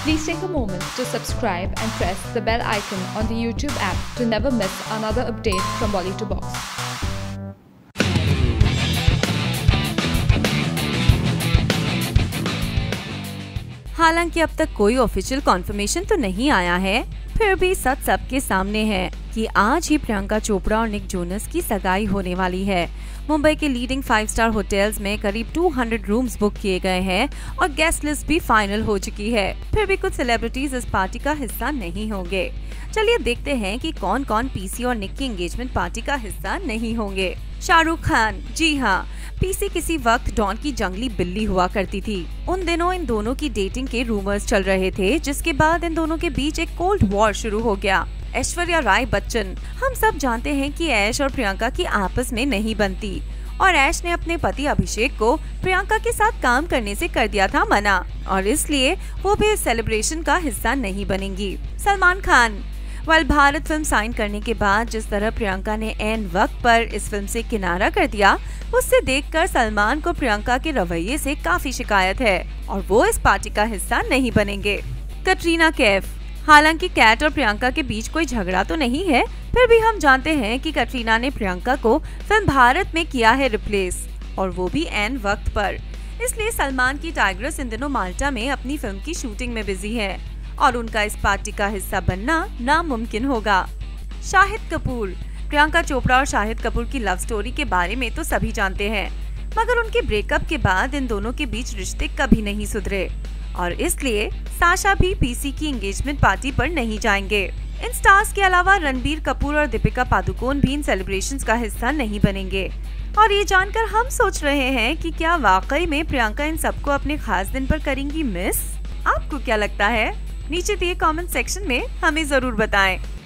Please take a moment to subscribe and press the bell icon on the YouTube app to never miss another update from Bolly to Box. हालांकि अब तक कोई official conformation तो नहीं आया है, फिर भी सच सबके सामने है कि आज ही प्रियंका चोपड़ा और निक जोनस की सगाई होने वाली है। मुंबई के लीडिंग 5 स्टार होटल्स में करीब 200 रूम्स बुक किए गए हैं और गेस्ट लिस्ट भी फाइनल हो चुकी है। फिर भी कुछ सेलिब्रिटीज इस पार्टी का हिस्सा नहीं होंगे। चलिए देखते हैं कि कौन कौन पीसी और निक की एंगेजमेंट पार्टी का हिस्सा नहीं होंगे। शाहरुख खान, जी हाँ, पीसी किसी वक्त डॉन की जंगली बिल्ली हुआ करती थी। उन दिनों इन दोनों की डेटिंग के रूमर्स चल रहे थे, जिसके बाद इन दोनों के बीच एक कोल्ड वॉर शुरू हो गया। ऐश्वर्या राय बच्चन, हम सब जानते हैं कि ऐश और प्रियंका की आपस में नहीं बनती और ऐश ने अपने पति अभिषेक को प्रियंका के साथ काम करने से कर दिया था मना और इसलिए वो भी इस सेलिब्रेशन का हिस्सा नहीं बनेंगी। सलमान खान, भारत फिल्म साइन करने के बाद जिस तरह प्रियंका ने ऐन वक्त पर इस फिल्म से किनारा कर दिया, उससे देखकर सलमान को प्रियंका के रवैये से काफी शिकायत है और वो इस पार्टी का हिस्सा नहीं बनेंगे। कटरीना कैफ, हालांकि कैट और प्रियंका के बीच कोई झगड़ा तो नहीं है, फिर भी हम जानते हैं कि कटरीना ने प्रियंका को फिल्म भारत में किया है रिप्लेस और वो भी ऐन वक्त पर। इसलिए सलमान की टाइग्रेस इन दिनों माल्टा में अपनी फिल्म की शूटिंग में बिजी है और उनका इस पार्टी का हिस्सा बनना नामुमकिन होगा। शाहिद कपूर, प्रियंका चोपड़ा और शाहिद कपूर की लव स्टोरी के बारे में तो सभी जानते हैं, मगर उनके ब्रेकअप के बाद इन दोनों के बीच रिश्ते कभी नहीं सुधरे और इसलिए साशा भी पीसी की एंगेजमेंट पार्टी पर नहीं जाएंगे। इन स्टार्स के अलावा रणबीर कपूर और दीपिका पादुकोण भी इन सेलिब्रेशंस का हिस्सा नहीं बनेंगे और ये जानकर हम सोच रहे हैं कि क्या वाकई में प्रियंका इन सबको अपने खास दिन पर करेंगी मिस। आपको क्या लगता है? नीचे दिए कमेंट सेक्शन में हमें जरूर बताएं।